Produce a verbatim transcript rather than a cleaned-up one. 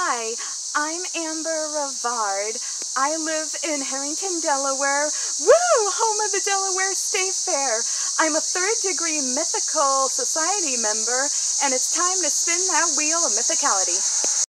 Hi, I'm Amber Rivard. I live in Harrington, Delaware. Woo! Home of the Delaware State Fair. I'm a third degree Mythical Society member, and it's time to spin that wheel of mythicality.